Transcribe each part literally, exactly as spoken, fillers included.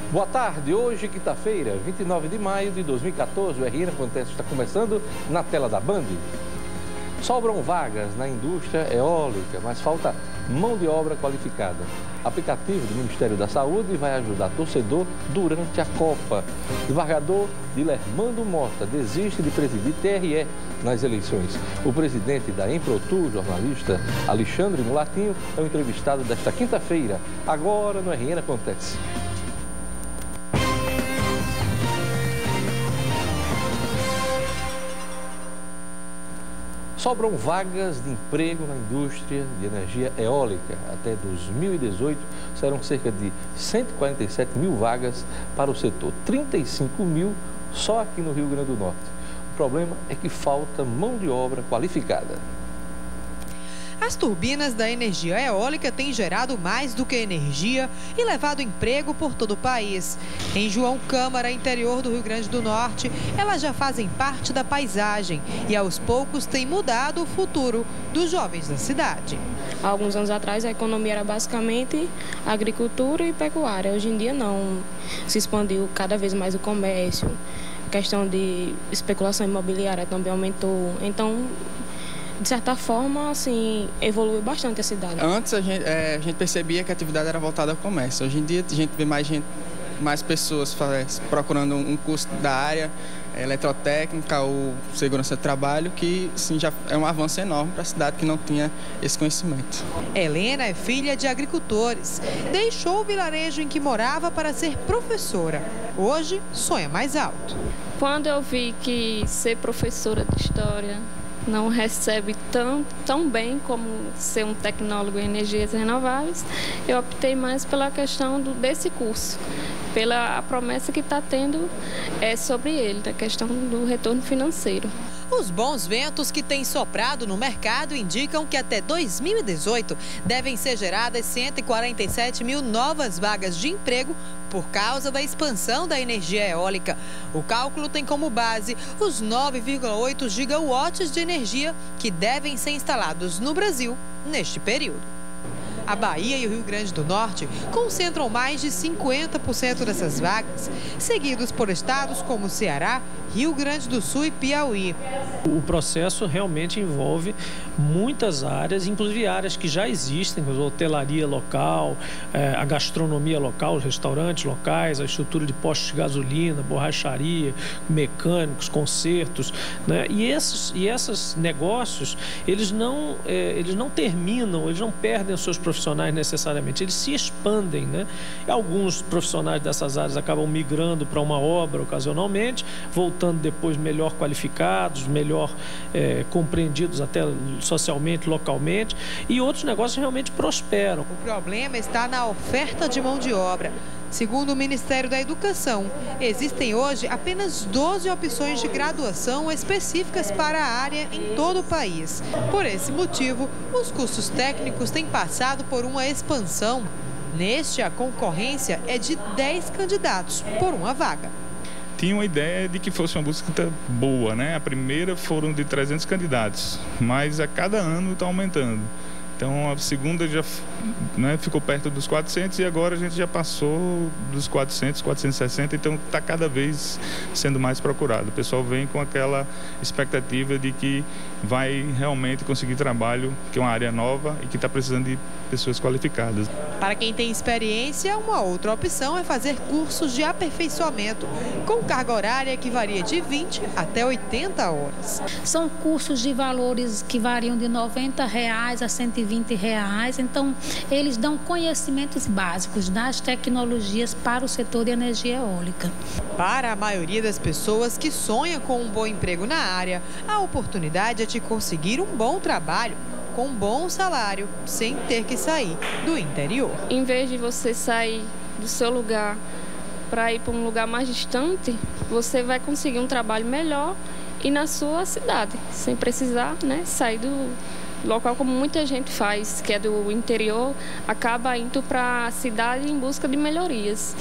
Boa tarde, hoje quinta-feira, vinte e nove de maio de dois mil e quatorze, o R N Acontece está começando na tela da Band. Sobram vagas na indústria eólica, mas falta mão de obra qualificada. Aplicativo do Ministério da Saúde vai ajudar torcedor durante a Copa. Desembargador Dilermando Mota desiste de presidir T R E nas eleições. O presidente da Emprotur, jornalista Alexandre Mulatinho, é o entrevistado desta quinta-feira. Agora no R N Acontece. Sobram vagas de emprego na indústria de energia eólica. Até dois mil e dezoito, serão cerca de cento e quarenta e sete mil vagas para o setor, trinta e cinco mil só aqui no Rio Grande do Norte. O problema é que falta mão de obra qualificada. As turbinas da energia eólica têm gerado mais do que energia e levado emprego por todo o país. Em João Câmara, interior do Rio Grande do Norte, elas já fazem parte da paisagem e aos poucos têm mudado o futuro dos jovens da cidade. Há alguns anos atrás a economia era basicamente agricultura e pecuária. Hoje em dia não, se expandiu cada vez mais o comércio, a questão de especulação imobiliária também aumentou. Então, de certa forma, assim, evoluiu bastante a cidade. Antes a gente, é, a gente percebia que a atividade era voltada ao comércio. Hoje em dia a gente vê mais, gente, mais pessoas faz, procurando um curso da área é, eletrotécnica ou segurança de trabalho, que sim, já é um avanço enorme para a cidade que não tinha esse conhecimento. Helena é filha de agricultores. Deixou o vilarejo em que morava para ser professora. Hoje sonha mais alto. Quando eu vi que ser professora de história não recebe tão, tão bem como ser um tecnólogo em energias renováveis, eu optei mais pela questão do, desse curso, pela a promessa que está tendo é, sobre ele, da questão do retorno financeiro. Os bons ventos que têm soprado no mercado indicam que até dois mil e dezoito devem ser geradas cento e quarenta e sete mil novas vagas de emprego por causa da expansão da energia eólica. O cálculo tem como base os nove vírgula oito gigawatts de energia que devem ser instalados no Brasil neste período. A Bahia e o Rio Grande do Norte concentram mais de cinquenta por cento dessas vagas, seguidos por estados como Ceará, Rio Grande do Sul e Piauí. O processo realmente envolve muitas áreas, inclusive áreas que já existem, como a hotelaria local, a gastronomia local, os restaurantes locais, a estrutura de postos de gasolina, borracharia, mecânicos, consertos, né? E esses, e esses negócios, eles não, é, eles não terminam, eles não perdem os seus profissionais necessariamente, eles se expandem, né? E alguns profissionais dessas áreas acabam migrando para uma obra ocasionalmente, voltando depois melhor qualificados, melhor é, compreendidos até socialmente, localmente, e outros negócios realmente prosperam. O problema está na oferta de mão de obra. Segundo o Ministério da Educação, existem hoje apenas doze opções de graduação específicas para a área em todo o país. Por esse motivo, os cursos técnicos têm passado por uma expansão. Neste, a concorrência é de dez candidatos por uma vaga. Tinha uma ideia de que fosse uma busca boa, né? A primeira foram de trezentos candidatos, mas a cada ano está aumentando. Então a segunda já, né, ficou perto dos quatrocentos e agora a gente já passou dos quatrocentos, quatrocentos e sessenta, então está cada vez sendo mais procurado. O pessoal vem com aquela expectativa de que vai realmente conseguir trabalho, que é uma área nova e que está precisando de pessoas qualificadas. Para quem tem experiência, uma outra opção é fazer cursos de aperfeiçoamento, com carga horária que varia de vinte até oitenta horas. São cursos de valores que variam de noventa reais a cento e vinte reais, então eles dão conhecimentos básicos das tecnologias para o setor de energia eólica. Para a maioria das pessoas que sonha com um bom emprego na área, a oportunidade é de conseguir um bom trabalho com um bom salário, sem ter que sair do interior. Em vez de você sair do seu lugar para ir para um lugar mais distante, você vai conseguir um trabalho melhor e na sua cidade, sem precisar, né, sair do local como muita gente faz, que é do interior, acaba indo para a cidade em busca de melhorias.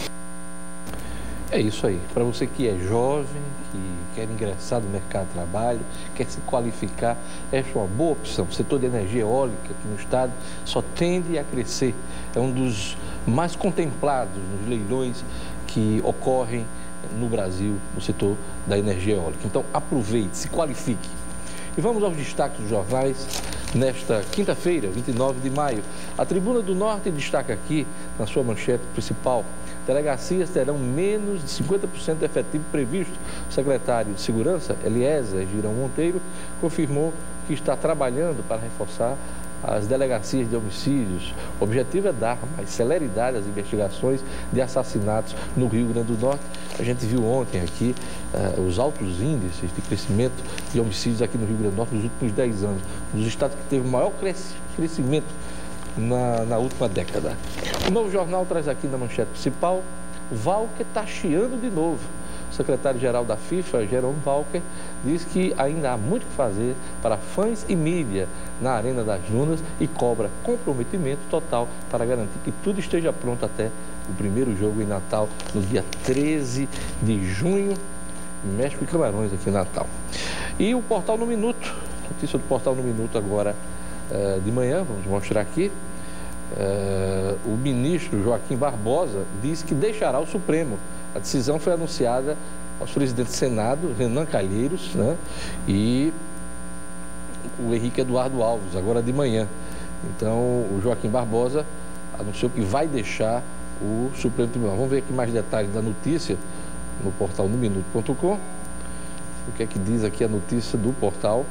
É isso aí. Para você que é jovem, que quer ingressar no mercado de trabalho, quer se qualificar, essa é uma boa opção. O setor de energia eólica aqui no estado só tende a crescer. É um dos mais contemplados nos leilões que ocorrem no Brasil, no setor da energia eólica. Então, aproveite, se qualifique. E vamos aos destaques dos jornais nesta quinta-feira, vinte e nove de maio. A Tribuna do Norte destaca aqui, na sua manchete principal, delegacias terão menos de cinquenta por cento do efetivo previsto. O secretário de Segurança, Eliezer Girão Monteiro, confirmou que está trabalhando para reforçar as delegacias de homicídios. O objetivo é dar mais celeridade às investigações de assassinatos no Rio Grande do Norte. A gente viu ontem aqui uh, os altos índices de crescimento de homicídios aqui no Rio Grande do Norte nos últimos dez anos. Um dos estados que teve o maior cres crescimento na, na última década. O Novo Jornal traz aqui na manchete principal: Walker está chiando de novo. O secretário-geral da FIFA, Jerome Walker, diz que ainda há muito que fazer para fãs e mídia na Arena das Dunas e cobra comprometimento total para garantir que tudo esteja pronto até o primeiro jogo em Natal, no dia treze de junho, México e Camarões aqui em Natal. E o Portal no Minuto, notícia do Portal no Minuto agora uh, de manhã, vamos mostrar aqui. Uh, o ministro Joaquim Barbosa diz que deixará o Supremo. A decisão foi anunciada aos presidentes do Senado, Renan Calheiros, né, e o Henrique Eduardo Alves, agora de manhã. Então, o Joaquim Barbosa anunciou que vai deixar o Supremo Tribunal. Vamos ver aqui mais detalhes da notícia no portal no minuto ponto com. O que é que diz aqui a notícia do portal?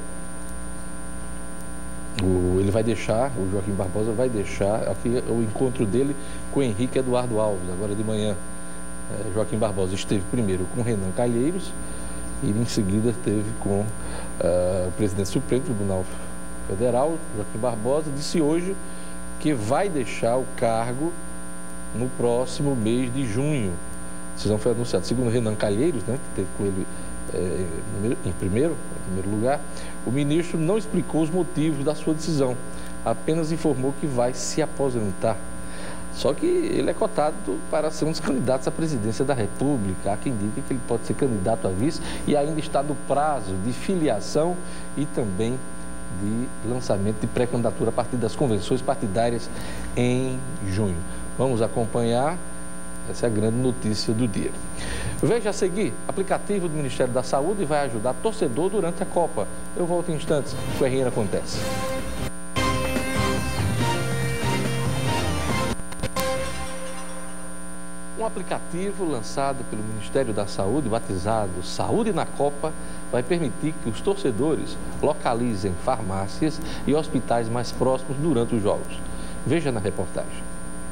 O, ele vai deixar, o Joaquim Barbosa vai deixar aqui o encontro dele com o Henrique Eduardo Alves, agora de manhã. É, Joaquim Barbosa esteve primeiro com Renan Calheiros e em seguida esteve com uh, o presidente do Supremo Tribunal Federal, Joaquim Barbosa, disse hoje que vai deixar o cargo no próximo mês de junho. A decisão foi anunciada. Segundo Renan Calheiros, né, que teve com ele é, em, primeiro, em primeiro lugar, o ministro não explicou os motivos da sua decisão, apenas informou que vai se aposentar. Só que ele é cotado para ser um dos candidatos à presidência da República. Há quem diga que ele pode ser candidato a vice e ainda está no prazo de filiação e também de lançamento de pré-candidatura a partir das convenções partidárias em junho. Vamos acompanhar, essa é a grande notícia do dia. Veja a seguir, aplicativo do Ministério da Saúde vai ajudar torcedor durante a Copa. Eu volto em instantes, o R N acontece. Um aplicativo lançado pelo Ministério da Saúde, batizado Saúde na Copa, vai permitir que os torcedores localizem farmácias e hospitais mais próximos durante os jogos. Veja na reportagem.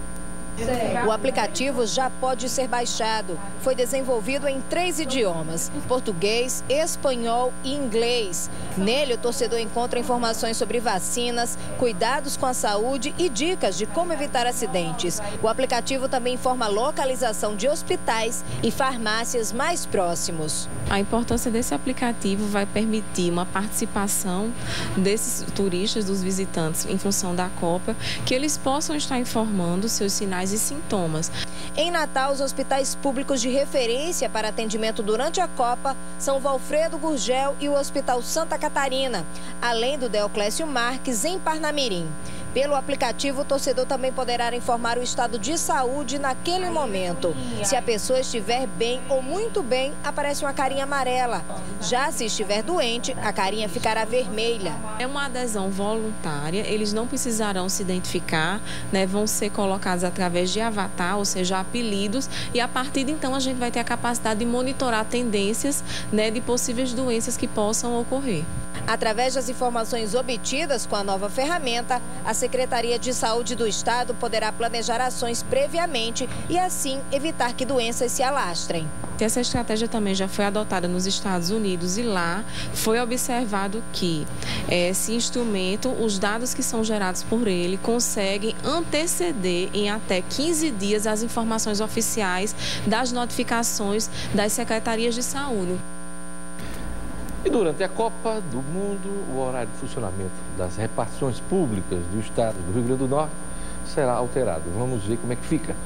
O aplicativo já pode ser baixado. Foi desenvolvido em três idiomas: português, espanhol e inglês. Nele, o torcedor encontra informações sobre vacinas, cuidados com a saúde e dicas de como evitar acidentes. O aplicativo também informa a localização de hospitais e farmácias mais próximos. A importância desse aplicativo vai permitir uma participação desses turistas, dos visitantes, em função da Copa, que eles possam estar informando seus sinais e sintomas. Em Natal, os hospitais públicos de referência para atendimento durante a Copa são o Valfredo Gurgel e o Hospital Santa Catarina, além do Deoclésio Marques, em Parnamirim. Pelo aplicativo, o torcedor também poderá informar o estado de saúde naquele momento. Se a pessoa estiver bem ou muito bem, aparece uma carinha amarela. Já se estiver doente, a carinha ficará vermelha. É uma adesão voluntária, eles não precisarão se identificar, né? Vão ser colocados através de avatar, ou seja, apelidos, e a partir de então a gente vai ter a capacidade de monitorar tendências, né, de possíveis doenças que possam ocorrer. Através das informações obtidas com a nova ferramenta, a Secretaria de Saúde do Estado poderá planejar ações previamente e, assim, evitar que doenças se alastrem. Essa estratégia também já foi adotada nos Estados Unidos e lá foi observado que esse instrumento, os dados que são gerados por ele, conseguem anteceder em até quinze dias as informações oficiais das notificações das secretarias de saúde. E durante a Copa do Mundo, o horário de funcionamento das repartições públicas do estado do Rio Grande do Norte será alterado. Vamos ver como é que fica.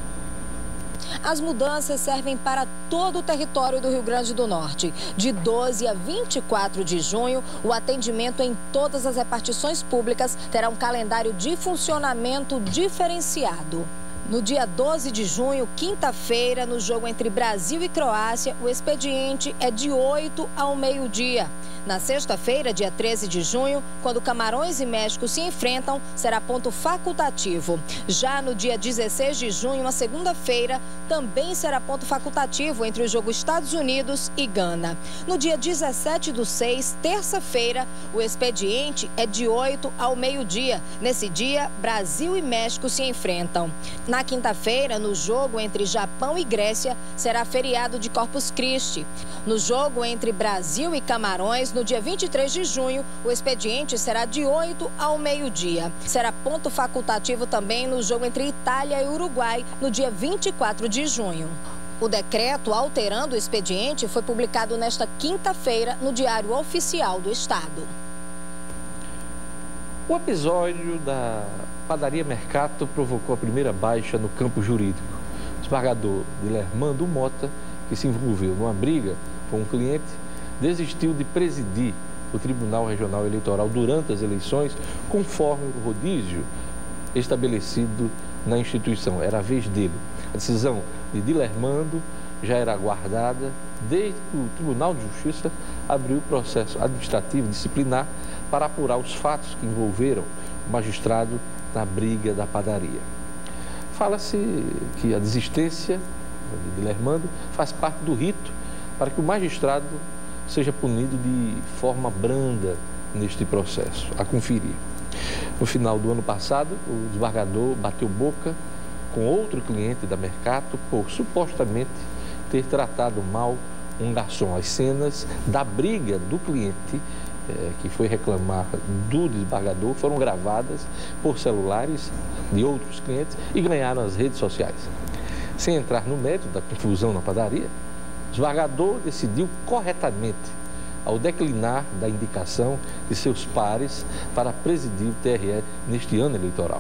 As mudanças servem para todo o território do Rio Grande do Norte. De doze a vinte e quatro de junho, o atendimento em todas as repartições públicas terá um calendário de funcionamento diferenciado. No dia doze de junho, quinta-feira, no jogo entre Brasil e Croácia, o expediente é de oito ao meio-dia. Na sexta-feira, dia treze de junho, quando Camarões e México se enfrentam, será ponto facultativo. Já no dia dezesseis de junho, uma segunda-feira, também será ponto facultativo entre o jogo Estados Unidos e Gana. No dia dezessete do seis, terça-feira, o expediente é de oito ao meio-dia. Nesse dia, Brasil e México se enfrentam. Na quinta-feira, no jogo entre Japão e Grécia, será feriado de Corpus Christi. No jogo entre Brasil e Camarões, no dia vinte e três de junho, o expediente será de oito ao meio-dia. Será ponto facultativo também no jogo entre Itália e Uruguai, no dia vinte e quatro de junho. O decreto alterando o expediente foi publicado nesta quinta-feira no Diário Oficial do Estado. O episódio da padaria Mercato provocou a primeira baixa no campo jurídico. O desembargador Dilermando Mota, que se envolveu numa briga com um cliente, desistiu de presidir o Tribunal Regional Eleitoral durante as eleições, conforme o rodízio estabelecido na instituição. Era a vez dele. A decisão de Dilermando já era aguardada desde que o Tribunal de Justiça abriu o processo administrativo disciplinar para apurar os fatos que envolveram o magistrado na briga da padaria. Fala-se que a desistência de Dilermando faz parte do rito para que o magistrado seja punido de forma branda neste processo. A conferir. No final do ano passado, o desembargador bateu boca com outro cliente da Mercato por supostamente ter tratado mal um garçom. As cenas da briga do cliente, eh, que foi reclamar do desembargador, foram gravadas por celulares de outros clientes e ganharam as redes sociais. Sem entrar no mérito da confusão na padaria, o desembargador decidiu corretamente ao declinar da indicação de seus pares para presidir o T R E neste ano eleitoral.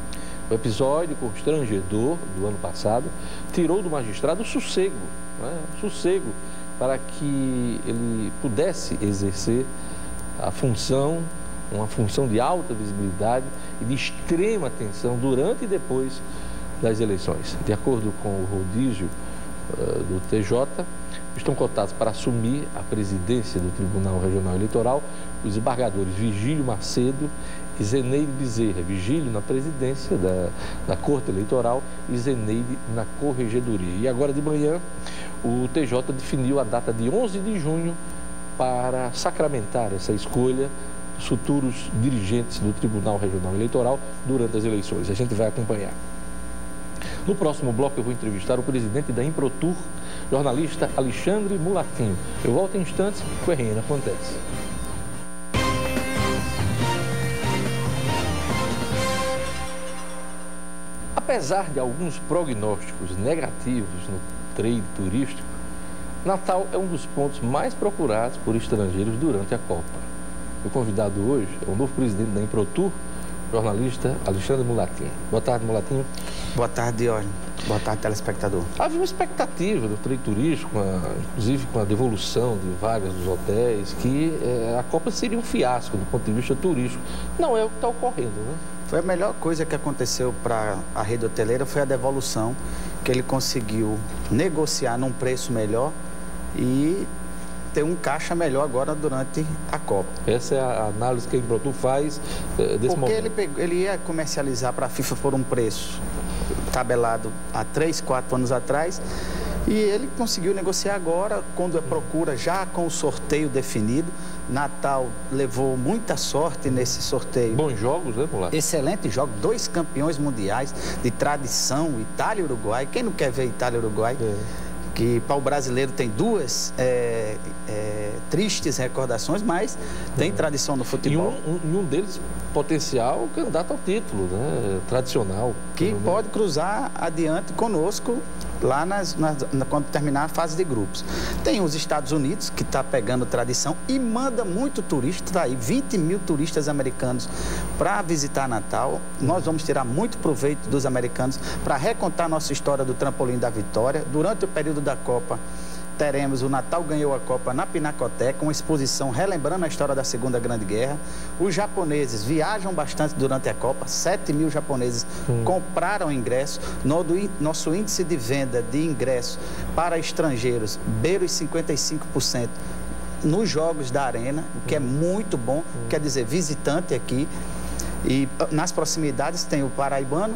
O episódio constrangedor do ano passado tirou do magistrado o sossego, né? o sossego para que ele pudesse exercer a função, uma função de alta visibilidade e de extrema atenção durante e depois das eleições. De acordo com o rodízio uh, do T J, estão cotados para assumir a presidência do Tribunal Regional Eleitoral os desembargadores Vigílio Macedo e Zeneide Bezerra. Vigílio na presidência da, da Corte Eleitoral e Zeneide na Corregedoria. E agora de manhã, o T J definiu a data de onze de junho para sacramentar essa escolha dos futuros dirigentes do Tribunal Regional Eleitoral durante as eleições. A gente vai acompanhar. No próximo bloco eu vou entrevistar o presidente da Improtur, jornalista Alexandre Mulatinho. Eu volto em instantes com o R N Acontece. Apesar de alguns prognósticos negativos no trade turístico, Natal é um dos pontos mais procurados por estrangeiros durante a Copa. O convidado hoje é o novo presidente da Improtur, jornalista Alexandre Mulatinho. Boa tarde, Mulatinho. Boa tarde, Diógenes. Boa tarde, telespectador. Havia uma expectativa do trade turístico, a, inclusive com a devolução de vagas dos hotéis, que é, a Copa seria um fiasco do ponto de vista turístico. Não é o que está ocorrendo, né? Foi a melhor coisa que aconteceu para a rede hoteleira, foi a devolução, que ele conseguiu negociar num preço melhor e ter um caixa melhor agora durante a Copa. Essa é a análise que a Improtur faz eh, desse Porque momento. ele, pegou, ele ia comercializar para a FIFA por um preço tabelado há três, quatro anos atrás e ele conseguiu negociar agora, quando a procura já com o sorteio definido. Natal levou muita sorte nesse sorteio. Bons jogos, né, Mulato? Excelente jogo, dois campeões mundiais de tradição, Itália e Uruguai. Quem não quer ver Itália e Uruguai? É. Que para o brasileiro tem duas é, é, tristes recordações, mas tem uhum. tradição no futebol. E um, um, um deles, potencial candidato ao título, né? Tradicional. Que pode cruzar adiante conosco lá nas, nas, na, quando terminar a fase de grupos. Tem os Estados Unidos, que está pegando tradição e manda muito turista, tá aí, vinte mil turistas americanos para visitar Natal. Nós vamos tirar muito proveito dos americanos para recontar nossa história do trampolim da vitória. Durante o período da Copa, teremos o Natal Ganhou a Copa na Pinacoteca, uma exposição relembrando a história da Segunda Grande Guerra. Os japoneses viajam bastante durante a Copa, sete mil japoneses hum. compraram ingresso. Nosso índice de venda de ingresso para estrangeiros beira os cinquenta e cinco por cento nos jogos da Arena, o que é muito bom, hum. quer dizer, visitante aqui. E nas proximidades tem o paraibano,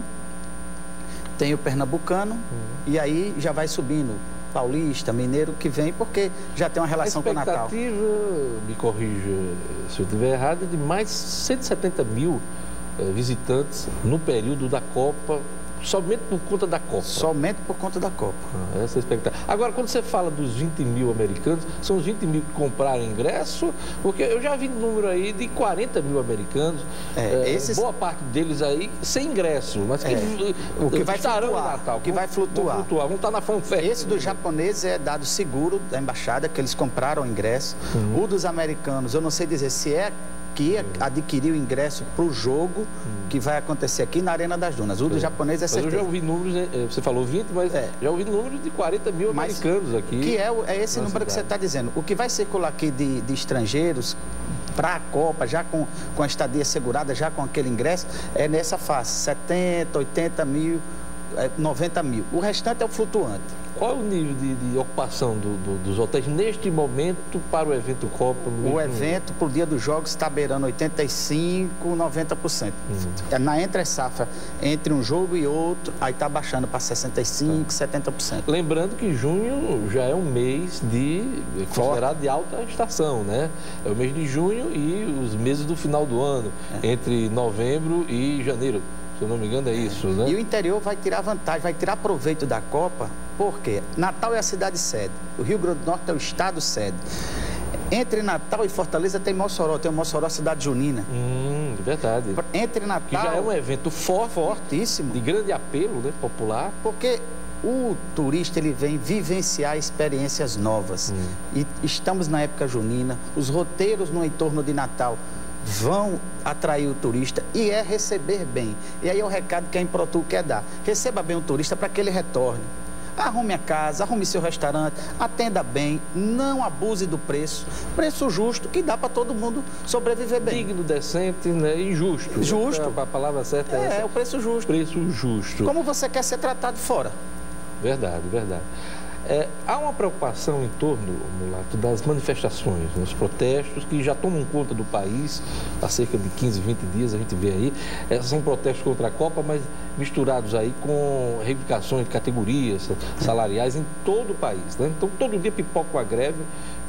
tem o pernambucano, hum. e aí já vai subindo paulista, mineiro, que vem porque já tem uma relação com o Natal. A expectativa, me corrija se eu estiver errado, é de mais cento e setenta mil eh, visitantes no período da Copa, somente por conta da Copa. Somente por conta da Copa. Ah, essa é a expectativa. Agora, quando você fala dos vinte mil americanos, são os vinte mil que compraram ingresso? Porque eu já vi número aí de quarenta mil americanos, é, é, esses... boa parte deles aí sem ingresso, mas que, é, o que vai estarão flutuar, no Natal. O que vai flutuar. Vão flutuar, vão estar na fanfare. Esse dos japoneses é dado seguro da embaixada, que eles compraram o ingresso. Uhum. O dos americanos, eu não sei dizer se é que adquiriu ingresso para o jogo hum. que vai acontecer aqui na Arena das Dunas. O do japonês é certeza. Eu já ouvi números, você falou vinte, mas é. já ouvi números de quarenta mil mas americanos aqui. Que é, é esse número cidade. que você está dizendo. O que vai circular aqui de, de estrangeiros para a Copa, já com, com a estadia segurada, já com aquele ingresso, é nessa faixa, setenta, oitenta mil, noventa mil. O restante é o flutuante. Qual é o nível de, de ocupação do, do, dos hotéis neste momento para o evento Copa? O evento, para o dia dos jogos, está beirando oitenta e cinco por cento, noventa por cento. Uhum. Na entre-safra, entre um jogo e outro, aí está baixando para sessenta e cinco por cento, setenta por cento. Lembrando que junho já é um mês de considerado de alta estação, né? É o mês de junho e os meses do final do ano, é. entre novembro e janeiro. Se eu não me engano, é isso, né? E o interior vai tirar vantagem, vai tirar proveito da Copa, porque Natal é a cidade sede, o Rio Grande do Norte é o estado sede. Entre Natal e Fortaleza tem Mossoró, tem o Mossoró Cidade Junina. Hum, verdade. Entre Natal... Que já é um evento forte, fortíssimo. De grande apelo, né, popular. Porque o turista, ele vem vivenciar experiências novas. Hum. E estamos na época junina, os roteiros no entorno de Natal vão atrair o turista e é receber bem. E aí é o recado que a Improtur quer dar. Receba bem o turista para que ele retorne. Arrume a casa, arrume seu restaurante, atenda bem, não abuse do preço. Preço justo, que dá para todo mundo sobreviver bem. Digno, decente, né? E justo. Justo. A palavra certa é, é essa. É, o preço justo. Preço justo. Como você quer ser tratado fora. Verdade, verdade. É, há uma preocupação em torno, Mulato, das manifestações, dos protestos que já tomam conta do país há cerca de quinze, vinte dias, a gente vê aí. É, são protestos contra a Copa, mas misturados aí com reivindicações de categorias salariais em todo o país, né? Então, todo dia pipoca uma greve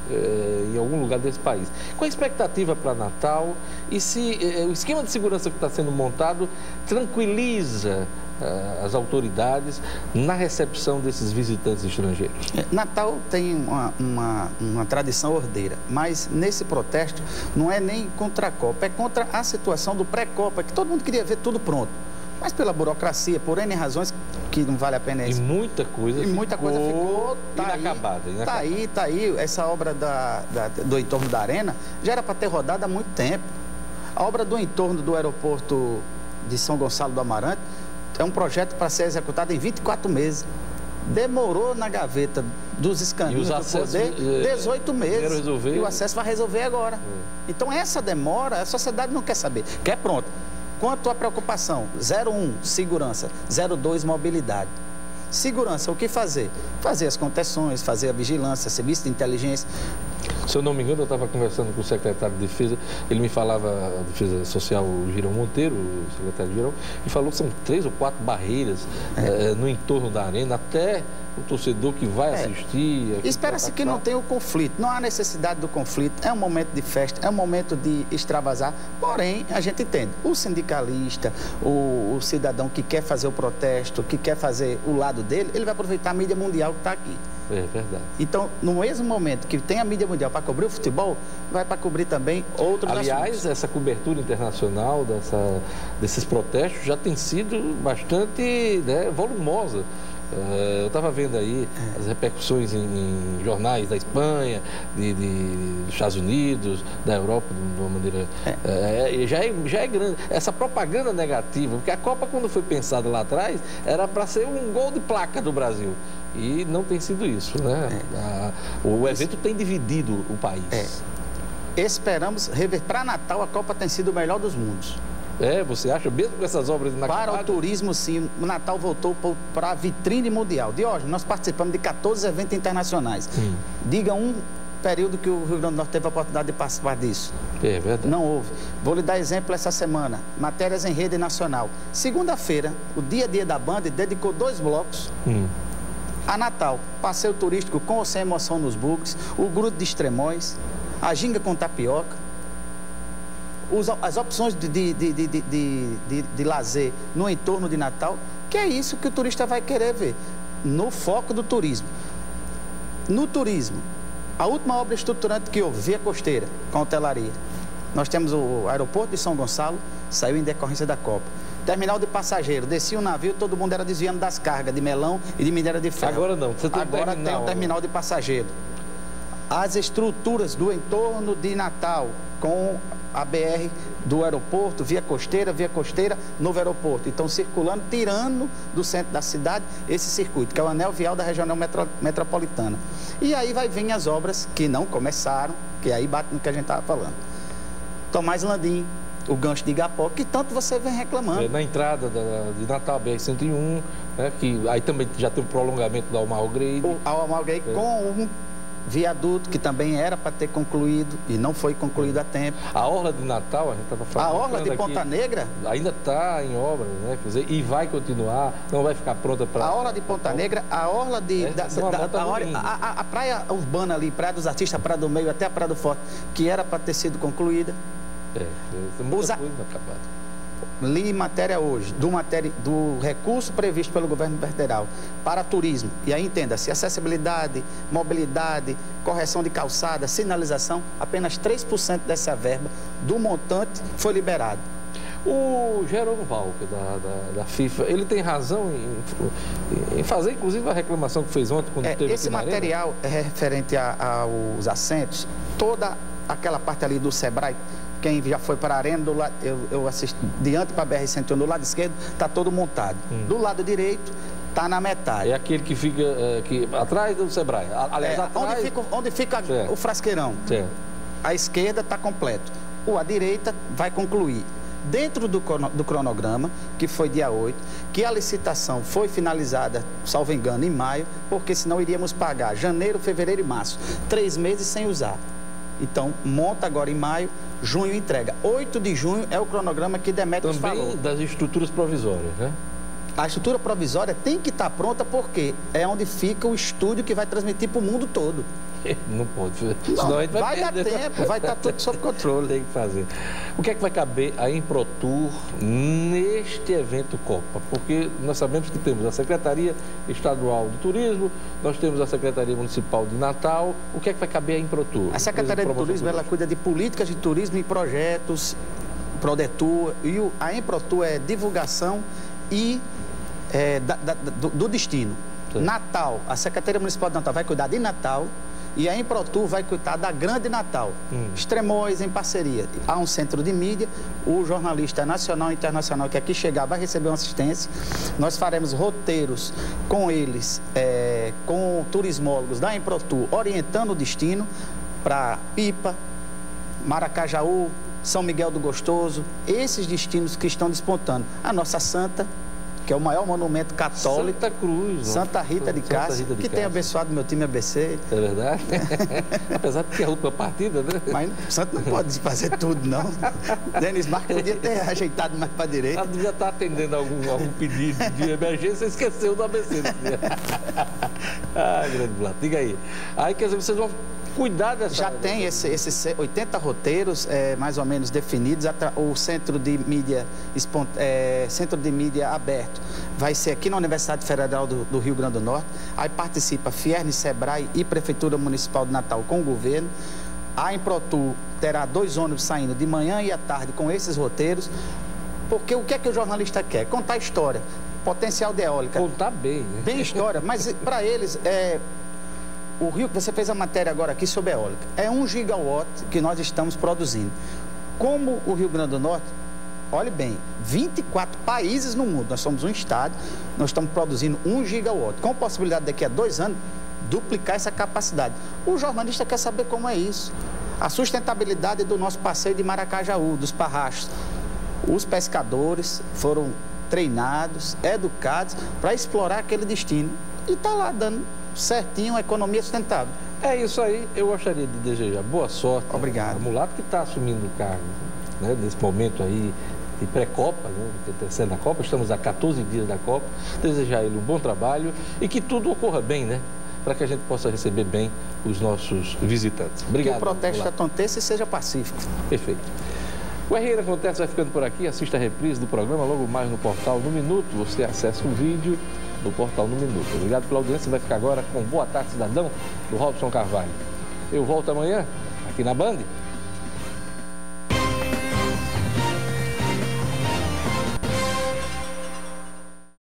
é, em algum lugar desse país. Qual a expectativa para Natal e se é, o esquema de segurança que está sendo montado tranquiliza as autoridades na recepção desses visitantes estrangeiros? Natal tem uma, uma, uma tradição ordeira, mas nesse protesto não é nem contra a Copa, é contra a situação do pré-Copa, que todo mundo queria ver tudo pronto. Mas pela burocracia, por N razões que não vale a pena... E muita coisa e muita ficou, coisa ficou tá inacabada. Aí, inacabada. Tá aí, tá aí. Essa obra da, da, do entorno da Arena já era para ter rodado há muito tempo. A obra do entorno do aeroporto de São Gonçalo do Amarante é um projeto para ser executado em vinte e quatro meses. Demorou na gaveta dos escaninhos do poder dezoito meses. Resolver. E o acesso vai resolver agora. É. Então, essa demora, a sociedade não quer saber. Quer pronto. Quanto à preocupação, zero um, segurança, zero dois, mobilidade. Segurança, o que fazer? Fazer as contenções, fazer a vigilância, serviço de inteligência. Se eu não me engano, eu estava conversando com o secretário de Defesa, ele me falava, a Defesa Social, o Girão Monteiro, o secretário Girão, e falou que são três ou quatro barreiras é. É, no entorno da arena, até o torcedor que vai é. assistir... Espera-se que não tenha o conflito, não há necessidade do conflito, é um momento de festa, é um momento de extravasar, porém, a gente entende, o sindicalista, o, o cidadão que quer fazer o protesto, que quer fazer o lado dele, ele vai aproveitar a mídia mundial que está aqui. É verdade. Então, no mesmo momento que tem a mídia mundial para cobrir o futebol, vai para cobrir também outros Aliás, assuntos. essa cobertura internacional dessa, desses protestos já tem sido bastante, né, volumosa. Uh, eu estava vendo aí as repercussões em, em jornais da Espanha, de, de, dos Estados Unidos, da Europa, de uma maneira... É. Uh, já, é, já é grande. Essa propaganda negativa, porque a Copa, quando foi pensada lá atrás, era para ser um gol de placa do Brasil. E não tem sido isso, né? É. A, o evento isso. tem dividido o país. É. Esperamos rever. Para Natal, a Copa tem sido o melhor dos mundos. É, você acha, mesmo com essas obras inacabadas? Para o turismo, sim. O Natal voltou para a vitrine mundial. De hoje, nós participamos de quatorze eventos internacionais. Hum. Diga um período que o Rio Grande do Norte teve a oportunidade de participar disso. É verdade. Não houve. Vou lhe dar exemplo essa semana. Matérias em rede nacional. Segunda-feira, o dia a dia da Band dedicou dois blocos hum. a Natal. Passeio turístico com ou sem emoção nos bugs, o grupo de extremóis, a ginga com tapioca. As opções de, de, de, de, de, de, de lazer no entorno de Natal, que é isso que o turista vai querer ver, no foco do turismo. No turismo, a última obra estruturante que houve, Via Costeira, com hotelaria. Nós temos o aeroporto de São Gonçalo, saiu em decorrência da Copa. Terminal de passageiro, descia o navio, todo mundo era desviando das cargas de melão e de minério de ferro. Agora não, você tem Agora terminal, tem o terminal de passageiro. As estruturas do entorno de Natal, com a B R do aeroporto, via costeira, via costeira, novo aeroporto. Então, circulando, tirando do centro da cidade esse circuito, que é o anel vial da região metro, metropolitana. E aí vai vir as obras que não começaram, que aí bate no que a gente estava falando. Tomás Landim, o gancho de Igapó, que tanto você vem reclamando. É, na entrada da, de Natal, B R cento e um, né, que aí também já tem um prolongamento da Almar-Grade. O Almar-Grade é. com um viaduto que também era para ter concluído e não foi concluído a tempo. A Orla de Natal, a gente estava falando. A Orla de Ponta aqui, Negra? Ainda está em obra, né? Quer dizer, e vai continuar, não vai ficar pronta para... A Orla de Ponta Negra, a Orla de... É, da, da, da, a, a, a praia urbana ali, Praia dos Artistas, Praia do Meio, até a Praia do Forte, que era para ter sido concluída. É, tem muita Usa... coisa acabada. Li matéria hoje, do, matéria, do recurso previsto pelo governo federal para turismo, e aí entenda-se, acessibilidade, mobilidade, correção de calçada, sinalização, apenas três por cento dessa verba do montante foi liberado. O Jerome Walker, da, da, da FIFA, ele tem razão em, em fazer, inclusive, a reclamação que fez ontem, quando é, teve esse aqui na material é referente a, aos assentos, toda aquela parte ali do Sebrae. Quem já foi para a arena, do lado, eu, eu assisti diante para a B R cento e um, do lado esquerdo, está todo montado. Hum. Do lado direito, está na metade. É aquele que fica é, que, atrás do Sebrae. Aliás, é, atrás... Onde fica, onde fica o frasqueirão. Certo. A esquerda está completo. O, a direita vai concluir. Dentro do, do cronograma, que foi dia oito, que a licitação foi finalizada, salvo engano, em maio, porque senão iríamos pagar janeiro, fevereiro e março. Três meses sem usar. Então, monta agora em maio, junho entrega. oito de junho é o cronograma que Demetrios falou. Também das estruturas provisórias, né? A estrutura provisória tem que estar pronta porque é onde fica o estúdio que vai transmitir para o mundo todo. Não pode. Não, Senão a gente vai vai dar tempo, vai estar tudo sob controle. Tem que fazer. O que é que vai caber a Improtur neste evento Copa? Porque nós sabemos que temos a Secretaria Estadual do Turismo, nós temos a Secretaria Municipal de Natal. O que é que vai caber a Improtur? A Secretaria de Turismo, ela cuida de políticas de turismo e projetos, Prodetur, e a Improtur é divulgação e é, da, da, do, do destino. Sim. Natal, a Secretaria Municipal de Natal vai cuidar de Natal e a Improtur vai cuidar da Grande Natal. Hum. Extremóis em parceria. Há um centro de mídia, o jornalista nacional e internacional que aqui chegar vai receber uma assistência. Nós faremos roteiros com eles, é, com turismólogos da Improtur, orientando o destino para Pipa, Maracajaú, São Miguel do Gostoso, esses destinos que estão despontando. A nossa Santa, que é o maior monumento católico. Santa Cruz. Santa Rita de Cássia, que Cássio. Tem abençoado meu time A B C. É verdade? Apesar de ter a última partida, né? Mas o Santo não pode fazer tudo, não. Denis Marques podia ter ajeitado mais para a direita. Ela devia estar atendendo algum, algum pedido de emergência e esqueceu do A B C. Ah, grande Blato. Diga aí. Aí, quer dizer, vocês vão cuidar dessa... Já tem esses esse oitenta roteiros é, mais ou menos definidos. O Centro de Mídia, é, Centro de Mídia aberto vai ser aqui na Universidade Federal do, do Rio Grande do Norte. Aí participa Fierne, Sebrae e Prefeitura Municipal de Natal com o governo. A Improtur terá dois ônibus saindo de manhã e à tarde com esses roteiros. Porque o que é que o jornalista quer? Contar a história. potencial de eólica. Contar bem, né? Bem história, mas para eles, é, o Rio, você fez a matéria agora aqui sobre eólica, é um gigawatt que nós estamos produzindo. Como o Rio Grande do Norte, olhe bem, vinte e quatro países no mundo, nós somos um estado, nós estamos produzindo um gigawatt, com possibilidade daqui a dois anos duplicar essa capacidade. O jornalista quer saber como é isso. A sustentabilidade do nosso passeio de Maracajaú, dos Parrachos. Os pescadores foram treinados, educados para explorar aquele destino. E está lá dando certinho a economia sustentável. É isso aí. Eu gostaria de desejar boa sorte. Obrigado. Ao Mulato que está assumindo o cargo, né, nesse momento aí de pré-Copa, né, terceira da Copa. Estamos a quatorze dias da Copa. Desejar a ele um bom trabalho e que tudo ocorra bem, né? Para que a gente possa receber bem os nossos visitantes. Obrigado. Que o protesto aconteça e seja pacífico. Perfeito. O R N Acontece vai ficando por aqui. Assista a reprise do programa logo mais no portal No Minuto. Você acessa o vídeo do portal No Minuto. Obrigado pela audiência. Vai ficar agora com Boa Tarde, Cidadão, do Robson Carvalho. Eu volto amanhã, aqui na Band.